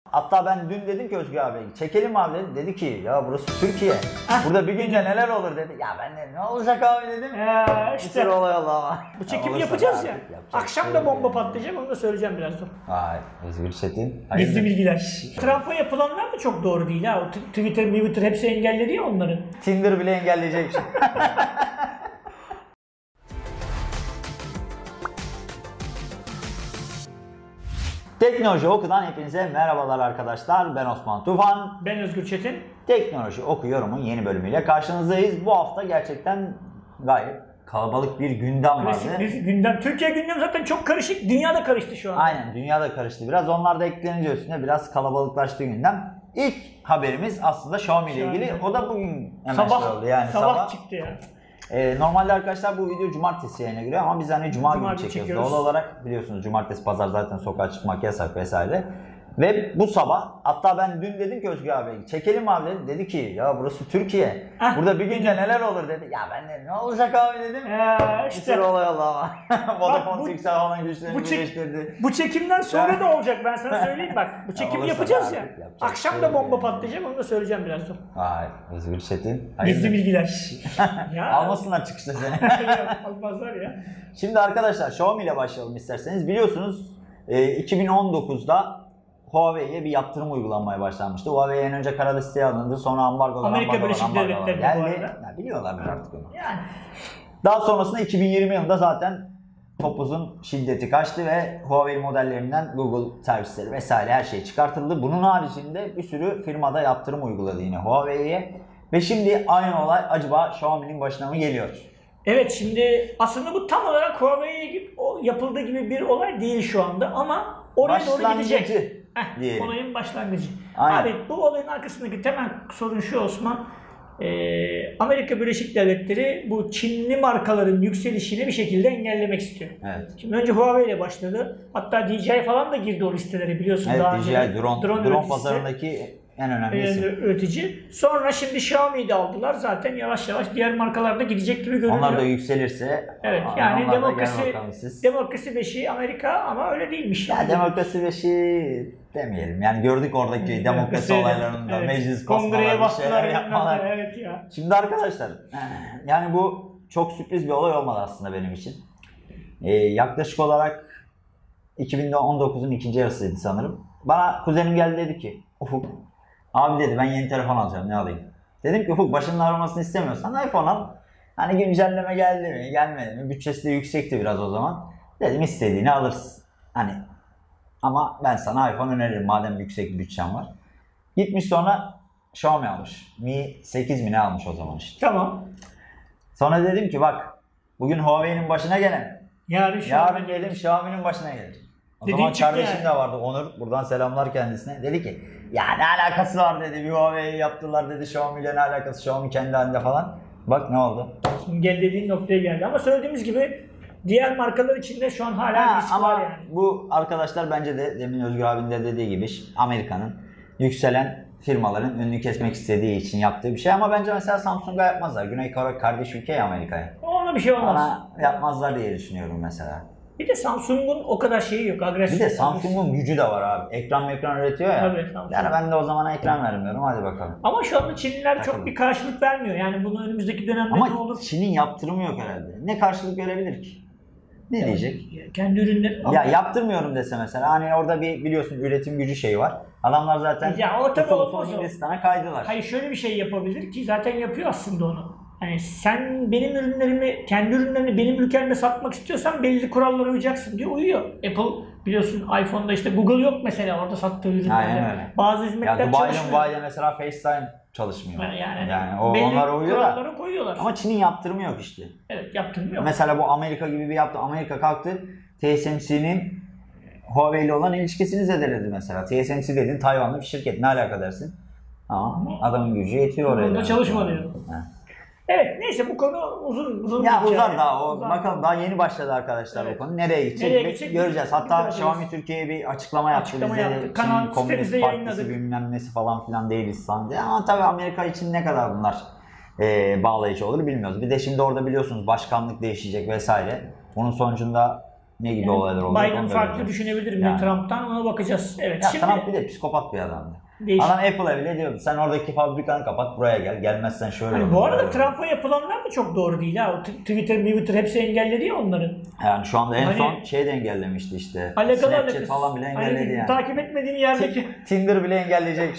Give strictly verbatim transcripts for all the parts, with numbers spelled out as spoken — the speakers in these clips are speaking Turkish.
Hatta ben dün dedim ki Özgür abi çekelim abi dedi. Dedi ki ya burası Türkiye. Burada bir günde neler olur dedi. Ya ben de ne olacak abi dedim. Ya işte. Bir sürü olay oldu ama. Bu çekim yapacağız ya. Akşam şey da bomba patlayacak, onu da söyleyeceğim birazdan. Vay Özgür Çetin. Gizli bilgiler. Trump'a yapılanlar da çok doğru değil ha. O Twitter, Twitter hepsi engelledi ya onların. Tinder bile engelleyecek. Teknoloji Oku'dan hepinize merhabalar arkadaşlar. Ben Osman Tufan. Ben Özgür Çetin. Teknoloji Oku Yorum'un yeni bölümüyle karşınızdayız. Bu hafta gerçekten gayet kalabalık bir gündem vardı. Klasik bir gündem. Türkiye gündemi zaten çok karışık. Dünya da karıştı şu an. Aynen, dünya da karıştı biraz. Onlar da eklenince üstüne biraz kalabalıklaştı gündem. İlk haberimiz aslında Xiaomi ile ilgili. O da bugün hemen sabah, şey oldu. Yani sabah, sabah çıktı ya. Ee, normalde arkadaşlar bu video cumartesi yayına giriyor ama biz hani cuma, cuma günü çekiyoruz. çekiyoruz. Doğal olarak biliyorsunuz cumartesi pazar zaten sokağa çıkmak yasak vesaire. Ve bu sabah hatta ben dün dedim ki Özgür abi çekelim abi dedi. Dedi ki ya burası Türkiye. Heh. Burada bir günde neler olur dedi. Ya ben de ne olacak abi dedim. Ya Bir işte. sürü olay oldu ama. Vodafone bu- Türksel falan güçlerini bu çek- birleştirdi. Bu çekimden sonra Ya. da olacak, ben sana söyleyeyim bak. Bu çekim olursa yapacağız da ya. artık yapacak Akşam şey da yok bomba yani. patlayacak, onu da söyleyeceğim birazdan. Vay Özgür Çetin. Gizli bilgiler. Ya. Almasınlar çıkışta seni. Almazlar ya. Şimdi arkadaşlar Xiaomi ile başlayalım isterseniz. Biliyorsunuz e, iki bin on dokuzda Huawei'ye bir yaptırım uygulanmaya başlanmıştı. Huawei en önce kara listeye alındı, sonra ambargolar, Amerika ambargolar, Birleşik ambargolar Devletleri'nde bu geldi. arada. Ya biliyorlarmış artık onu. Yani. Daha sonrasında iki bin yirmi yılında zaten topuzun şiddeti kaçtı ve Huawei modellerinden Google servisleri vesaire her şey çıkartıldı. Bunun haricinde bir sürü firmada yaptırım uyguladı yine Huawei'ye. Ve şimdi aynı olay acaba Xiaomi'nin başına mı geliyor? Evet, şimdi aslında bu tam olarak Huawei'ye yapıldığı gibi bir olay değil şu anda ama oraya doğru gidecek. Heh, diyelim. olayın başlangıcı. Aynen. Abi bu olayın arkasındaki temel sorun şu Osman. Ee, Amerika Birleşik Devletleri bu Çinli markaların yükselişini bir şekilde engellemek istiyor. Evet. Şimdi önce Huawei ile başladı. Hatta D J I falan da girdi o listelere, biliyorsun. Evet, daha D J I önce. drone, drone, üreticisi, pazarındaki en önemli e, isim. üretici. Sonra şimdi Xiaomi'yi de aldılar. Zaten yavaş yavaş diğer markalarda gidecek gibi görünüyor. Onlar da yükselirse Evet, yani onlar da demokrasi gel bakalım siz. demokrasi beşiği Amerika ama öyle değilmiş. Ya demokrasi beşi demeyelim. Yani gördük oradaki demokrasi olaylarında evet, meclis kongreye basmalar, bir şeyler bastılar, yapmalar. evet ya. Şimdi arkadaşlar yani bu çok sürpriz bir olay olmadı aslında benim için. Ee, yaklaşık olarak iki bin on dokuzun ikinci yarısıydı sanırım. Bana kuzenim geldi dedi ki Ufuk abi dedi ben yeni telefon alacağım, ne alayım? Dedim ki Ufuk başının ağrımasını istemiyorsan iPhone al. Hani güncelleme geldi mi gelmedi mi? Bütçesi de yüksekti biraz o zaman. Dedim istediğini alırsın. Hani ama ben sana iPhone öneririm madem yüksek bir bütçen var. Gitmiş sonra Xiaomi almış. Mi sekiz mi ne almış o zaman işte. Tamam. Sonra dedim ki bak bugün Huawei'nin başına gelen. Yarın şu Yarın dedim Xiaomi'nin başına gelir. O Dediğin zaman çıktı kardeşim yani. de vardı Onur. Buradan selamlar kendisine. Dedi ki ya ne alakası var dedi. Bir Huawei yaptılar dedi. Xiaomi ile ne alakası? Xiaomi kendi halinde falan. Bak ne oldu? Şimdi gel dediğin noktaya geldi ama söylediğimiz gibi diğer markalar içinde şu an hala Ha, risk ama var yani. bu arkadaşlar bence de demin Özgür abinin de dediği gibi Amerika'nın yükselen firmaların önünü kesmek istediği için yaptığı bir şey ama bence mesela Samsung'a yapmazlar. Güney Kore kardeş ülke ya Amerika'ya. Ona bir şey olmaz. Ona yapmazlar diye düşünüyorum mesela. Bir de Samsung'un o kadar şeyi yok, agresif. Bir de Samsung'un gücü de var abi. Ekran ekran üretiyor ya. Tabii, Samsung. Yani ben de o zaman ekran vermiyorum. Hadi bakalım. Ama şu anda Çinliler Takılın. çok bir karşılık vermiyor. Yani bunu önümüzdeki dönemde ne Ama olur? Çin'in yaptırımı yok herhalde. Ne karşılık verebilir ki? Ne diyecek? Kendi ürünleri. Ya yaptırmıyorum dese mesela hani orada bir biliyorsun üretim gücü şeyi var. Adamlar zaten Ya o tabii usul olmaz usul o. Hindistan'a kaydılar. Hayır, şöyle bir şey yapabilir ki zaten yapıyor aslında onu. Hani sen benim ürünlerimi, kendi ürünlerini benim ülkemde satmak istiyorsan belli kurallara uyacaksın diye uyuyor. Apple biliyorsun iPhone'da işte Google yok mesela orada sattığı ürünlerde. Aynen öyle. Bazı hizmetler Ya Dubai'nin çalışmıyor. Dubai'de mesela FaceTime çalışmıyor. Yani, Yani o belli onlara uyuyorlar. kurallara koyuyorlar. Ama Çin'in yaptırımı yok işte. Evet, yaptırmıyor. Mesela bu Amerika gibi bir yaptı. Amerika kalktı T S M C'nin Huawei ile olan ilişkisini zedeledi mesela. T S M C dediğin Tayvanlı bir şirket. Ne alaka dersin? Ama adamın gücü yetiyor oraya. Burada çalışma diyor. Ha. Evet, neyse bu konu uzun uzun. Ya bir uzar hikaye. daha o. Uzar. Bakalım daha yeni başladı arkadaşlar Evet. o konu. Nereye gidecek? Nereye gidecek? Göreceğiz. Bir Hatta bakacağız. Xiaomi Türkiye'ye bir açıklama yaptı. Açıklama Bize yaptı. Kanal Çin Komünist sitemizde Partisi yayınladık. bilmem nesi falan filan değiliz sandı. Ama tabii Amerika için ne kadar bunlar e, bağlayıcı olur bilmiyoruz. Bir de şimdi orada biliyorsunuz başkanlık değişecek vesaire. Onun sonucunda ne gibi Yani olaylar olacak? Biden onu da farklı göreceğiz. düşünebilir mi Yani. Trump'tan, ona bakacağız. Evet. Ya Şimdi Trump bir de psikopat bir adamdı. değişik. Adam Apple'a bile diyordu sen oradaki fabrikanı kapat buraya gel. Gelmezsen şöyle Hani olur. bu arada böyle olur. Trump'a yapılanlar da çok doğru değil ha. O t- Twitter, Twitter hepsi engelledi ya onların. Yani şu anda en Hani- son şey de engellemişti işte. Alakalı Snapchat alakası. falan bile Hani engelledi yani. takip etmediğin yerdeki Ti- Tinder bile engelleyecek.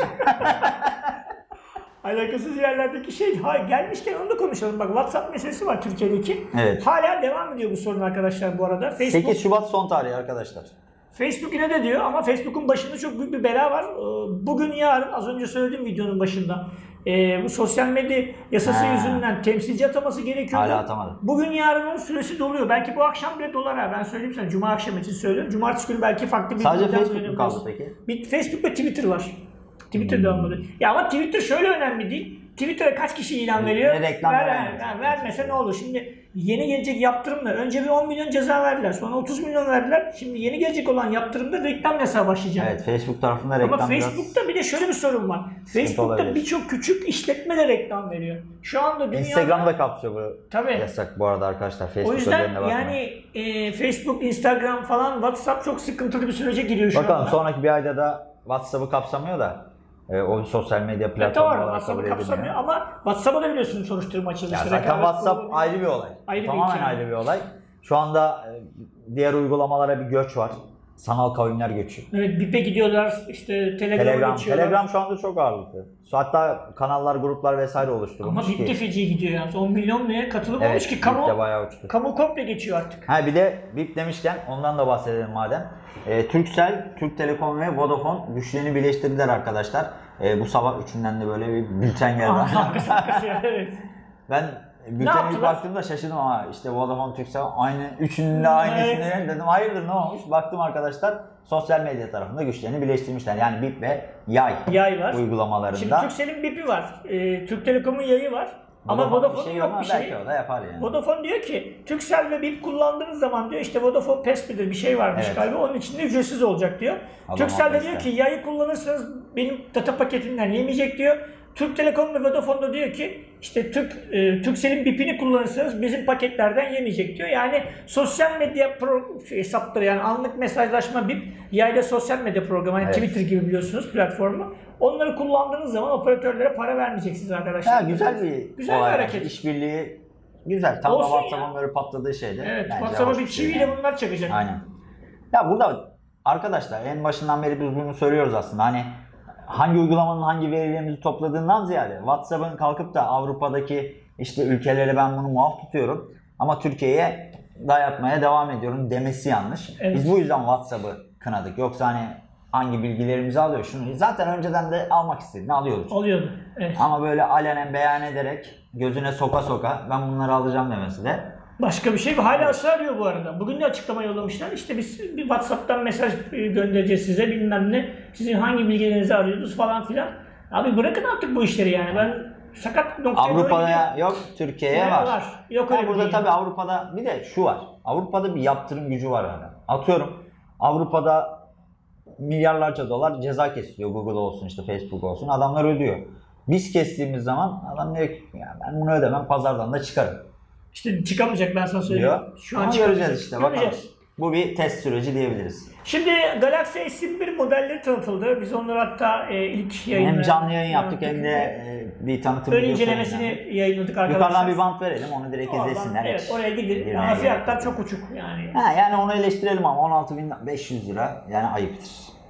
alakasız yerlerdeki şey. Ha, gelmişken onu da konuşalım. Bak WhatsApp meselesi var Türkiye'deki. Evet. Hala devam ediyor bu sorun arkadaşlar bu arada. Facebook sekiz Şubat son tarihi arkadaşlar. Facebook yine de diyor ama Facebook'un başında çok büyük bir bela var. Ee, Bugün yarın az önce söylediğim videonun başında ee, bu sosyal medya yasası Ha. yüzünden temsilci ataması gerekiyordu. Hala atamadı. Bugün yarın onun süresi doluyor. Belki bu akşam bile dolar ha. Ben söyleyeyim sana. Cuma akşamı için söylüyorum. Cumartesi günü belki farklı bir Sadece gündem Facebook mu dönemi kaldı olsun. peki? Bir Facebook ve Twitter var. Twitter'da olmadı. Ya ama Twitter şöyle önemli değil. Twitter'a kaç kişi ilan veriyor? Ne reklam Ver, veremez. ver, vermese ne olur? Şimdi yeni gelecek yaptırımla önce bir on milyon ceza verdiler. Sonra otuz milyon verdiler. Şimdi yeni gelecek olan yaptırımda reklam yasağı başlayacak. Evet, Facebook tarafında reklam Ama biraz Facebook'ta bir de şöyle bir sorun var. Facebook'ta olabilir. birçok küçük işletme de reklam veriyor. Şu anda dünyada... Instagram'da kapsıyor bu Tabii. yasak bu arada arkadaşlar. O Facebook yüzden özeline bakmayın. yani e, Facebook, Instagram falan, WhatsApp çok sıkıntılı bir sürece giriyor şu Bakalım anda. sonraki bir ayda da WhatsApp'ı kapsamıyor da e, o sosyal medya Evet, platformu doğru. olarak WhatsApp'ı kabul kapsamıyor ediliyor. ama WhatsApp'a da biliyorsun soruşturma açıldı. Ya İşte zaten rekabet WhatsApp kurulu- ayrı bir olay. Ayrı bir Tamamen hikaye. ayrı bir olay. Şu anda e, diğer uygulamalara bir göç var. Sanal kavimler göçü. Evet, B I P'e gidiyorlar, işte Telegram'a Telegram, geçiyorlar. Telegram şu anda çok ağırlıklı. Hatta kanallar, gruplar vesaire Ama oluşturulmuş B I P de ki. feci gidiyor yani. on milyon neye katılım Evet, olmuş ki B I kamu, P de bayağı uçtu. kamu komple geçiyor artık. Ha bir de B I P demişken ondan da bahsedelim madem. E, Turkcell, Türk Telekom ve Vodafone güçlerini birleştirdiler arkadaşlar. E, bu sabah üçünden de böyle bir bülten geldi. Arkası arkası yani, evet. Ben bültene ilk yaptılar? baktığımda şaşırdım ama işte Vodafone, Turkcell aynı üçünün de aynısını Evet. dedim. Hayırdır ne olmuş? Baktım arkadaşlar sosyal medya tarafında güçlerini birleştirmişler. Yani B I P ve Yay, Yay var. uygulamalarında. Şimdi Turkcell'in B I P'i var. Ee, Türk Telekom'un yayı var. Ama Vodafone Vodafone'un bir şey yok ama bir şey. belki o da yapar yani. Vodafone diyor ki Turkcell ve B I P kullandığınız zaman diyor işte Vodafone Pass midir bir şey varmış Evet. galiba onun içinde ücretsiz olacak diyor. Adam Turkcell de haklı diyor ki işte. yayı kullanırsanız benim data paketimden yemeyecek diyor. Türk Telekom ve Vodafone da diyor ki işte Türk e, Turkcell'in B I P'ini kullanırsanız bizim paketlerden yemeyecek diyor. Yani sosyal medya pro, hesapları yani anlık mesajlaşma B I P yayda sosyal medya programı hani Evet. Twitter gibi biliyorsunuz platformu. Onları kullandığınız zaman operatörlere para vermeyeceksiniz arkadaşlar. Ha, güzel bir Güzel bir olay. hareket. İşbirliği güzel. Tam da Olsun ya. WhatsApp'ın böyle patladığı şeydi. Evet, Bence WhatsApp'a hoş bir şey çiviyle yani. bunlar çakacak. Aynen. Ya burada arkadaşlar en başından beri biz bunu söylüyoruz aslında. Hani hangi uygulamanın hangi verilerimizi topladığından ziyade WhatsApp'ın kalkıp da Avrupa'daki işte ülkelere ben bunu muaf tutuyorum ama Türkiye'ye dayatmaya devam ediyorum demesi yanlış. Evet. Biz bu yüzden WhatsApp'ı kınadık. Yoksa hani hangi bilgilerimizi alıyor şunu zaten önceden de almak istediğini alıyorduk. Oluyordu. Evet. Ama böyle alenen beyan ederek gözüne soka soka ben bunları alacağım demesi de Başka bir şey ve hala ısrar ediyor bu arada. Bugün de açıklama yollamışlar. İşte biz bir WhatsApp'tan mesaj göndereceğiz size bilmem ne. Sizin hangi bilgilerinizi arıyorsunuz falan filan. Abi bırakın artık bu işleri yani. Ben sakat noktaya doğru gidiyorum. Avrupa'ya yok, Türkiye'ye Yani var. var. Yok Ha, öyle bir burada şey. tabii Avrupa'da bir de şu var. Avrupa'da bir yaptırım gücü var hala. Atıyorum Avrupa'da milyarlarca dolar ceza kesiliyor. Google olsun işte Facebook olsun. Adamlar ödüyor. Biz kestiğimiz zaman adam diyor ki ya ben bunu ödemem pazardan da çıkarım İşte çıkamayacak ben sana söyleyeyim. diyor. Şu an Ama çıkamayacak. göreceğiz işte bakalım. Göreceğiz. Bu bir test süreci diyebiliriz. Şimdi Galaxy S yirmi bir modelleri tanıtıldı. Biz onları hatta e, ilk yayını Hem canlı yayın yaptık hem de e, bir tanıtım ön videosu incelemesini yayınlandı. yayınladık arkadaşlar. Yukarıdan bir bant verelim onu direkt Oradan, izlesinler. evet Hiç oraya gidin. girmeye Ama gerek fiyatlar yok. çok uçuk yani. Ha, yani onu eleştirelim ama on altı bin beş yüz lira yani ayıptır.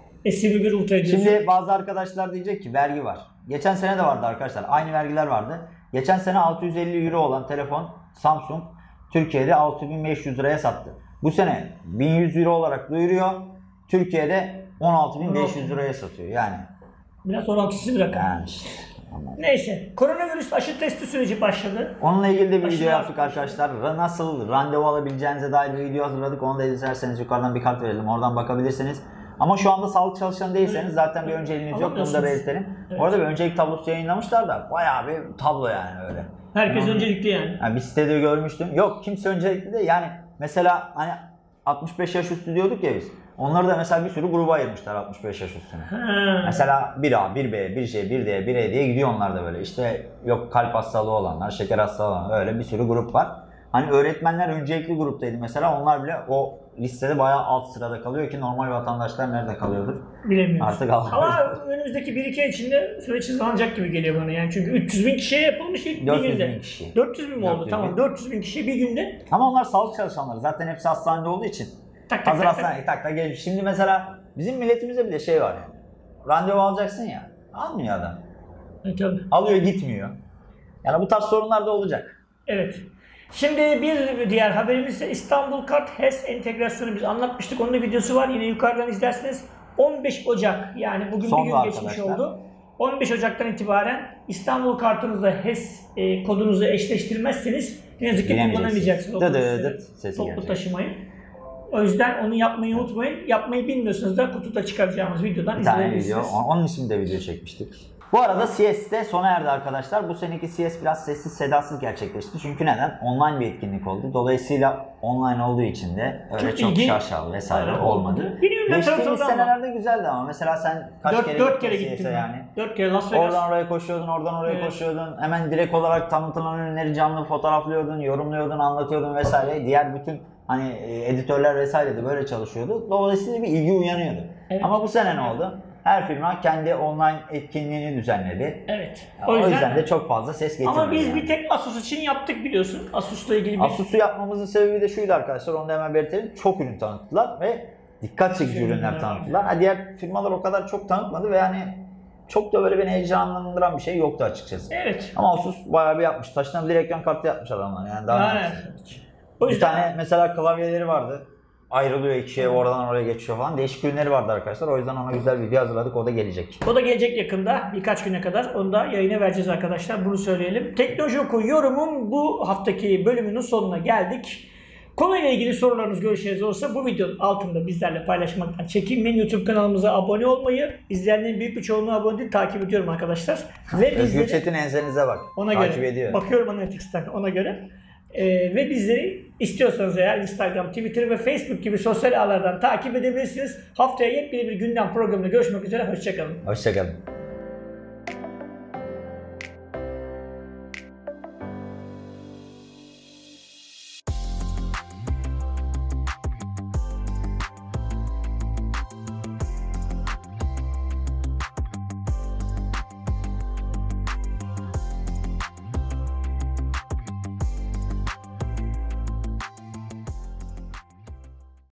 S yirmi bir Ultra diyorsun. Şimdi bazı arkadaşlar diyecek ki vergi var. Geçen sene de vardı arkadaşlar. Aynı vergiler vardı. Geçen sene altı yüz elli euro olan telefon Samsung Türkiye'de altı bin beş yüz liraya sattı. Bu sene bin yüz euro olarak duyuruyor. Türkiye'de on altı bin beş yüz liraya satıyor. Yani Biraz orantısız bir rakam. yani işte. Anladım. Neyse. Koronavirüs aşı testi süreci başladı. Onunla ilgili de bir video Aşılar- yaptık arkadaşlar. Ra- Nasıl randevu alabileceğinize dair bir video hazırladık. Onu da izlerseniz yukarıdan bir kart verelim. Oradan bakabilirsiniz. Ama şu anda sağlık çalışanı değilseniz zaten bir önceliğiniz yok. Bunu da Alamıyorsunuz. belirtelim. Evet. Orada bir öncelik tablosu yayınlamışlar da bayağı bir tablo yani öyle. Herkes Yani- öncelikli yani. Yani bir sitede görmüştüm. Yok kimse öncelikli de yani mesela hani altmış beş yaş üstü diyorduk ya biz. Onları da mesela bir sürü gruba ayırmışlar altmış beş yaş üstüne. Ha. Mesela bir A, bir B, bir C, bir D, bir E diye gidiyor onlar da böyle. İşte yok kalp hastalığı olanlar, şeker hastalığı olanlar öyle bir sürü grup var. Hani öğretmenler öncelikli gruptaydı mesela onlar bile o listede bayağı alt sırada kalıyor ki normal vatandaşlar nerede kalıyordur? Bilemiyorum. Artık Allah. Ama önümüzdeki bir iki ay içinde süreç hızlanacak gibi geliyor bana. Yani çünkü üç yüz bin kişiye yapılmış ilk bir dört yüz günde. bin kişi. dört yüz bin mi oldu? dört yüz Tamam bin. dört yüz bin kişi bir günde. Ama onlar sağlık çalışanları. Zaten hepsi hastanede olduğu için. Tak tak Hazır tak tak. hastaneye tak tak gelmiş. Şimdi mesela bizim milletimizde bir de şey var yani. Randevu alacaksın ya. Almıyor adam. Evet, tabii. Alıyor gitmiyor. Yani bu tarz sorunlar da olacak. Evet. Şimdi bir diğer haberimiz ise İstanbul Kart H E S entegrasyonu biz anlatmıştık. Onun da videosu var. Yine yukarıdan izlersiniz. on beş Ocak yani bugün Son bir da gün geçmiş arkadaşlar. oldu. on beş Ocak'tan itibaren İstanbul kartınızla H E S e, kodunuzu eşleştirmezseniz ne yazık ki kullanamayacaksınız. Dıdı otobüsleri, dıt sesi toplu gelecek. taşımayı. O yüzden onu yapmayı unutmayın. Yapmayı bilmiyorsanız da kutuda çıkaracağımız videodan Bir tane video. izleyebilirsiniz. Onun için de video çekmiştik. Bu arada C S de sona erdi arkadaşlar. Bu seneki C S biraz sessiz sedasız gerçekleşti. Çünkü neden? Online bir etkinlik oldu. Dolayısıyla online olduğu için de öyle Çok çok, ilgi- şaşalı vesaire Aynen. olmadı. Yeni ürünler Geçtiğimiz tanıtıldı ama. senelerde güzeldi ama mesela sen kaç Dört, kere dört gittin kere C S'e gittim ben. yani? Dört kere Las Vegas. Oradan oraya koşuyordun, oradan oraya Evet. koşuyordun. Hemen direkt olarak tanıtılan ürünleri canlı fotoğraflıyordun, yorumluyordun, anlatıyordun vesaire. Diğer bütün hani e, editörler vesaire de böyle çalışıyordu. Dolayısıyla bir ilgi uyanıyordu. Evet. Ama bu sene ne oldu? Her firma kendi online etkinliğini düzenledi. Evet. O yüzden, de çok fazla ses getirmedi. Ama biz yani. bir tek Asus için yaptık biliyorsun. Asus'la ilgili bir Asus'u yapmamızın sebebi de şuydu arkadaşlar. Onu da hemen belirtelim. Çok ürün tanıttılar ve dikkat çekici Çok ürünler ürünler tanıttılar. Ha, diğer firmalar o kadar çok tanıtmadı ve yani çok da böyle beni heyecanlandıran bir şey yoktu açıkçası. Evet. Ama Asus bayağı bir yapmış. Taşınabilir ekran kartı yapmış adamlar yani. Daha ne Aynen. yapsın? O Bir yüzden tane mesela klavyeleri vardı. Ayrılıyor ikiye, oradan oraya geçiyor falan. Değişik ürünleri vardı arkadaşlar. O yüzden ona güzel bir video hazırladık. O da gelecek. o da gelecek yakında birkaç güne kadar. Onu da yayına vereceğiz arkadaşlar. Bunu söyleyelim. Teknoloji Oku yorumun bu haftaki bölümünün sonuna geldik. Konuyla ilgili sorularınız, görüşleriniz olursa bu videonun altında bizlerle paylaşmaktan çekinmeyin. YouTube kanalımıza abone olmayı, izleyenlerin büyük bir çoğunluğu abone değil, takip ediyorum arkadaşlar. Ve Özgür bizleri Çetin ensenize bak. ona Takip göre ediyor. bakıyorum Analytics'ten ona göre. Ee, ve bizleri istiyorsanız eğer Instagram, Twitter ve Facebook gibi sosyal ağlardan takip edebilirsiniz. Haftaya yepyeni bir gündem programında görüşmek üzere. Hoşçakalın. Hoşçakalın.